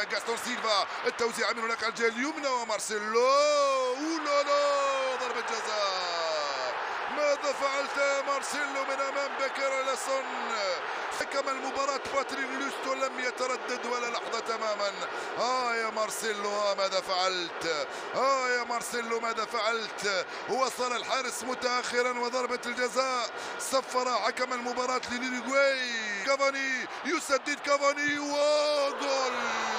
جاستون سيلفا، التوزيع من هناك على الجهه اليمنى ومارسيلو اولالا ضربه جزاء. ماذا فعلت يا مارسيلو من امام بكر لاسون؟ حكم المباراة باترين لوستو لم يتردد ولا لحظة تماما. يا مارسيلو ماذا فعلت؟ يا مارسيلو ماذا فعلت؟ وصل الحارس متأخرا وضربة الجزاء صفر حكم المباراة للأوروغواي. كافاني يسدد، كافاني وجول.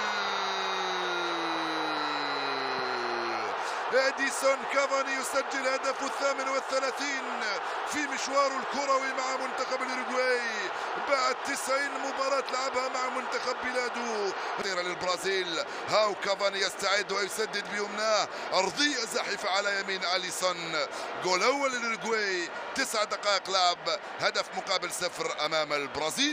اديسون كافاني يسجل هدفه ال38 في مشواره الكروي مع منتخب الأوروغواي بعد 90 مباراة لعبها مع منتخب بلاده. للبرازيل، هاو كافاني يستعد ويسدد بيمناه، أرضية زاحفة على يمين أليسون. جول أول للأوروغواي، 9 دقائق لعب، هدف مقابل 0 أمام البرازيل.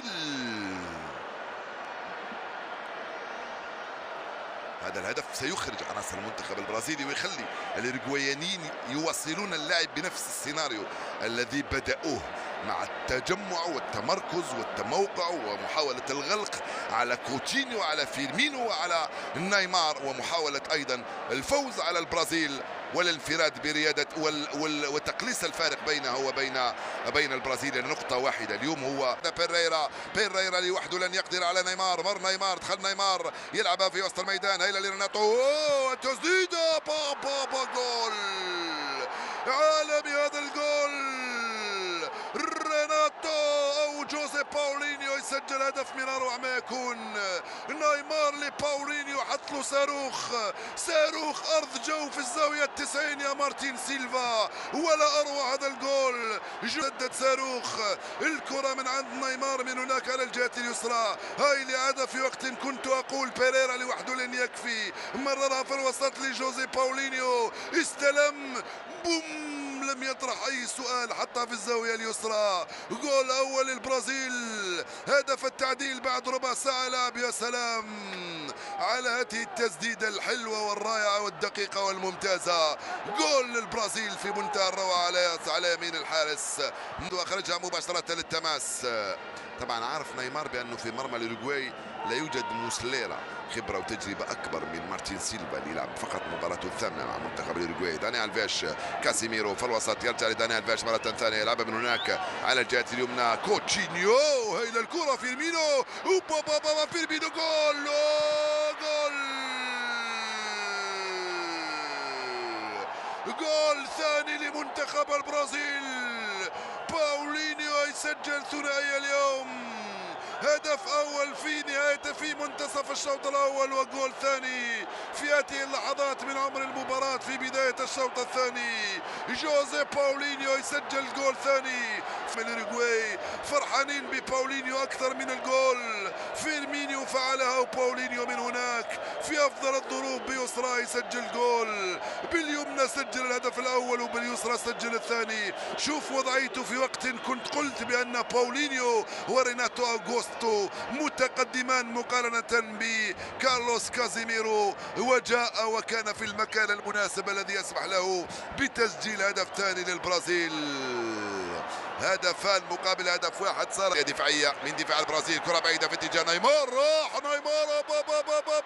هذا الهدف سيخرج عناصر المنتخب البرازيلي ويخلي الأوروغوايانيين يواصلون اللعب بنفس السيناريو الذي بدأوه مع التجمع والتمركز والتموقع ومحاولة الغلق على كوتينيو وعلى فيرمينو وعلى نيمار، ومحاولة أيضا الفوز على البرازيل والانفراد بريادة وتقليص الفارق بينه وبين البرازيل لنقطة واحدة. اليوم هو بيريرا لوحده لن يقدر على نيمار. مر نيمار، دخل نيمار يلعبها في وسط الميدان، هيلا لريناتو، تسديدة بابا جول عالمي. هذا الجول ريناتو او جوزي باولينيو يسجل هدف من اروع ما يكون. نيمار لباولينيو حط له صاروخ ارض جو في الزاويه 90 يا مارتين سيلفا، ولا اروع هذا الجول. جدد صاروخ الكره من عند نيمار من هناك على الجهه اليسرى، هاي اللي عاد في وقت كنت اقول بيريرا لوحده لن يكفي، مررها في الوسط لجوزي باولينيو، استلم بوم، لم يطرح اي سؤال، حتى في الزاويه اليسرى. جول اول البرازيل، هدف التعديل بعد ربع ساعه لعب. يا سلام على هذه التسديده الحلوه والرائعه والدقيقه والممتازه. جول للبرازيل في منتهى الروعه على يمين الحارس منذ اخرجها مباشره للتماس. طبعا عارف نيمار بانه في مرمى الأوروغواي لا يوجد موسليرا، خبره وتجربه اكبر من مارتين سيلفا اللي يلعب فقط مباراته الثامنه مع منتخب الأوروغواي. داني الفيش، كاسيميرو في الوسط، يرجع لداني الفيش مره ثانيه، يلعبها من هناك على الجهه اليمنى، كوتشينيو، هي الكره فيرمينو، بابا فيرمينو، جول جول ثاني لمنتخب البرازيل. باولينيو يسجل ثنائي اليوم، هدف اول في منتصف الشوط الاول، وجول ثاني في هذه اللحظات من عمر المباراة في بداية الشوط الثاني. جوزي باولينيو يسجل جول ثاني في الأوروغواي، فرحانين بباولينيو اكثر من الجول. فيرمينيو فعلها وباولينيو من هناك في افضل الظروف بيسرى يسجل جول، باليمنى سجل الهدف الاول وباليسرى سجل الثاني. شوف وضعيته في وقت كنت قلت بان باولينيو وريناتو أوغوستو متقدمان مقارنة بكارلوس كازيميرو، وجاء وكان في المكان المناسب الذي يسمح له بتسجيل هدف ثاني للبرازيل. هدفان مقابل هدف واحد. صار دفاعية من دفاع البرازيل، كرة بعيدة في اتجاه نيمار، راح نيمار، بابا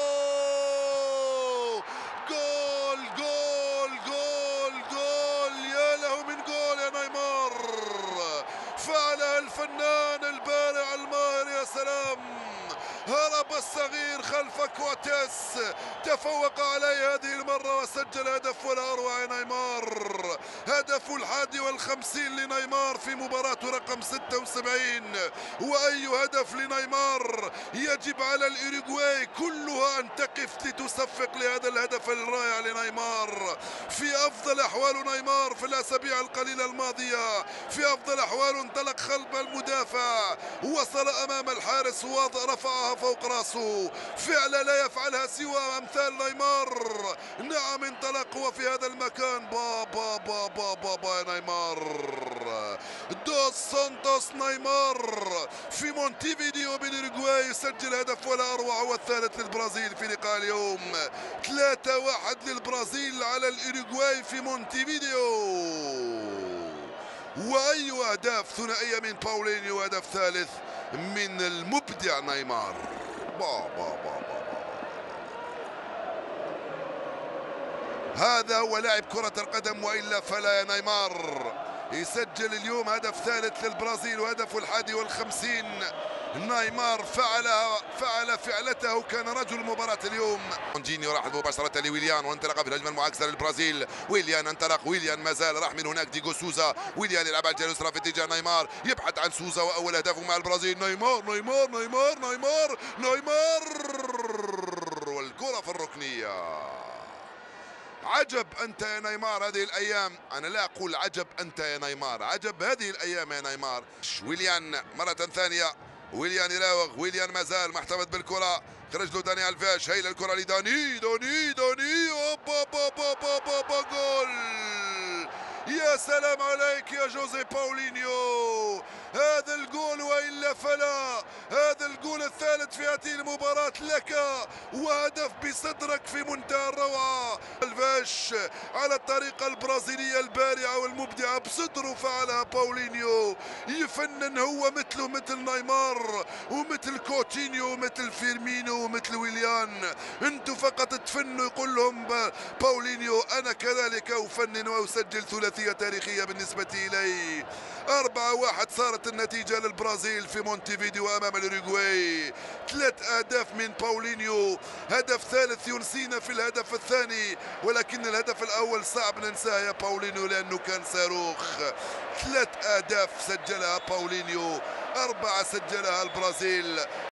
جول يا له من جول يا نيمار، فعلها الفنان البارع الماهر. يا سلام، هرب الصغير خلف كواتيس، تفوق عليه هذه المرة وسجل هدف ولا أروع يا نيمار. هدفه ال51 لنيمار في مباراته رقم 76، وأي هدف لنيمار يجب على الأوروغواي كلها أن تقف لتصفق لهذا الهدف الرائع لنيمار. في أفضل أحوال نيمار في الأسابيع القليلة الماضية، في أفضل أحواله انطلق خلف المدافع، وصل أمام الحارس ورفعها فوق راسه، فعلا لا يفعلها سوى أمثال نيمار. نعم انطلق وفي هذا المكان، بابا نيمار، دوس سانتوس نيمار في مونتيفيديو بالأوروغواي يسجل هدف ولا أروع، والثالث للبرازيل في لقاء اليوم. 3-1 للبرازيل على الأوروغواي في مونتيفيديو، وأي أهداف ثنائية من باولينيو، وهدف ثالث من المبدع نيمار. هذا هو لاعب كرة القدم، وإلا فلا. يا نيمار يسجل اليوم هدف ثالث للبرازيل وهدفه ال51. نيمار فعل فعلته، كان رجل المباراة اليوم. جينيو راح مباشرة لويليان وانطلق في الهجمة المعاكسة للبرازيل. ويليان انطلق، ويليان ما زال، راح من هناك ديغو سوزا. ويليان يلعب على الجهة اليسرى في اتجاه نيمار، يبحث عن سوزا وأول أهدافه مع البرازيل. نيمار نيمار نيمار نيمار نيمار والكرة في الركنية. عجب أنت يا نيمار هذه الأيام، أنا لا أقول عجب أنت يا نيمار، عجب هذه الأيام يا نيمار. ويليان مرة ثانية، ويليان يراوغ، ويليان ما زال محتفظ بالكرة، خرج له داني ألفيش، هي الكرة لداني داني أوبا با با با با جول. يا سلام عليك يا جوزي باولينيو، هذا الجول وإلا فلا، هذا الجول الثالث في هذه المباراة لك، وهدف بصدرك في منتهى الروعة. الفاش على الطريقة البرازيلية البارعة والمبدعة بصدره فعلها باولينيو، يفنن هو مثله، مثل نيمار ومثل كوتينيو ومثل فيرمينو ومثل ويليان. انتم فقط تفنوا، يقول لهم باولينيو أنا كذلك أفنن وأسجل ثلاثية تاريخية بالنسبة إلي. 4-1 صارت النتيجة للبرازيل في مونتيفيديو أمام الأوروغواي. 3 أهداف من باولينيو، هدف ثالث ينسينا في الهدف الثاني، ولكن الهدف الأول صعب ننساه يا باولينيو لأنه كان صاروخ. 3 أهداف سجلها باولينيو، 4 سجلها البرازيل.